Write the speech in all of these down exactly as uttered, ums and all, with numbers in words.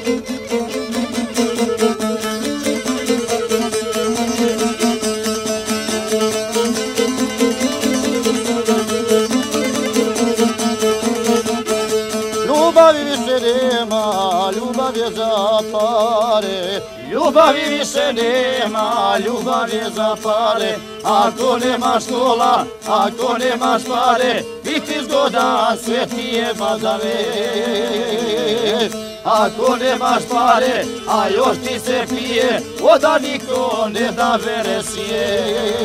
Ljubavi više nema, ljubav je za pare. Ljubavi više nema, ljubav je za pare. Ako nemaš kola, ako nemaš pare, biti zgodan, sve ti je badave. Ako nemaš pare, a još ti se pije, voda niko ne da veresije.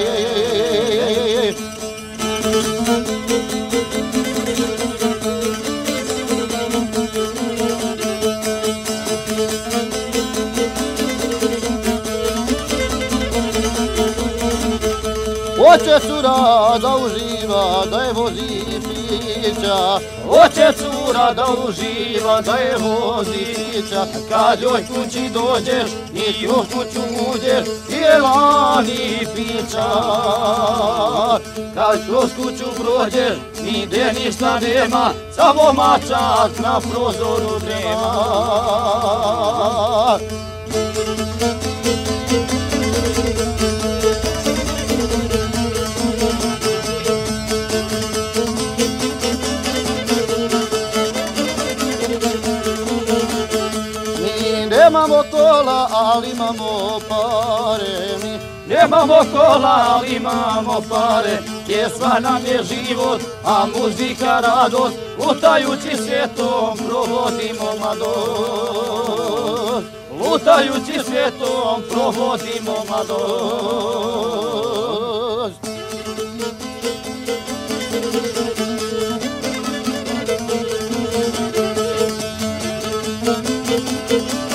Hoće cura da uživa, da je vozi pića. Hoće cura da uživa, da je vozi pića. Kad joj kući dođeš i u kuću uđeš, jela ni pića. Kad kroz kuću prođeš, nigde ništa nema, samo mačak na prozoru drema. Nemamo kola, ali imamo pare mi. Nemamo kola, ali imamo pare. Pjesma nam je život, a muzika radost. Lutajući svijetom provodimo mladost. Lutajući svijetom provodimo mladost. Thank you.